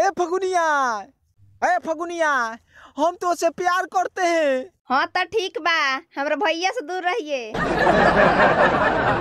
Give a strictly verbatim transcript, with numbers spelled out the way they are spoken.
ए फगुनिया, ए फगुनिया, हम तो से प्यार करते हैं। हाँ तो ठीक बा, हमरा भैया से दूर रहिए।